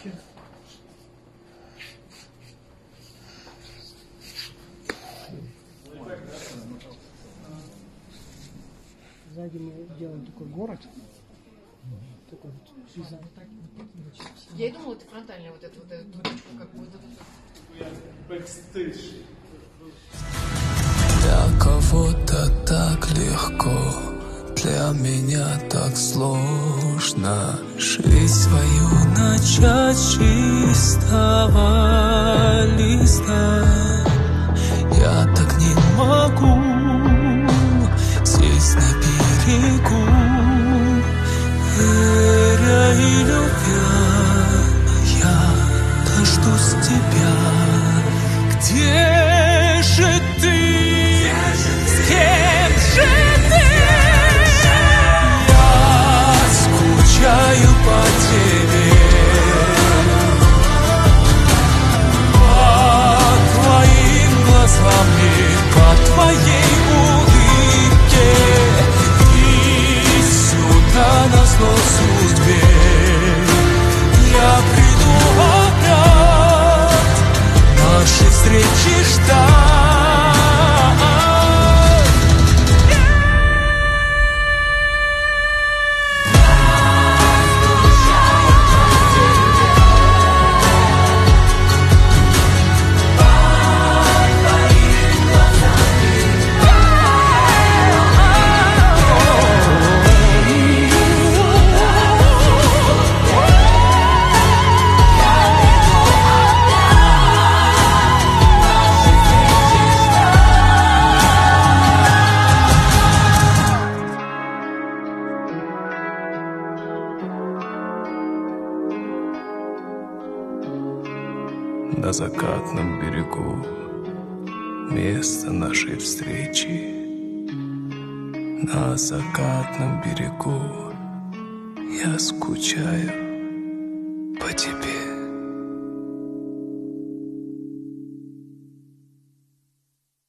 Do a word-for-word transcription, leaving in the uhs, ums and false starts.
Сзади мы делаем такой город. Такой вот дизайн. Я и думала, ты фронтальная вот эту вот эту точку как бы. Бэкстейдж. Для кого-то так легко, для меня так сложно. Жизнь свою начать с чистого листа. Я так не могу сесть на берегу, веря и любя. Я дождусь тебя. Где же ты? С кем же ты? Я скучаю по тебе, по твоим глазам и по твоей улыбке. И сюда назло судьбе я приду опять нашей встречи ждать. На закатном берегу место нашей встречи. На закатном берегу я скучаю по тебе.